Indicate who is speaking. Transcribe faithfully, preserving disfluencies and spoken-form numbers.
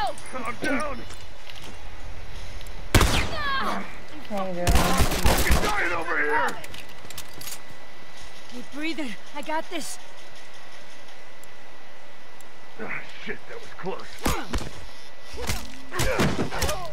Speaker 1: I'm down.
Speaker 2: Okay, girl.
Speaker 1: Fucking dying over here.
Speaker 3: Keep breathing. I got this.
Speaker 1: Ah, shit, that was close.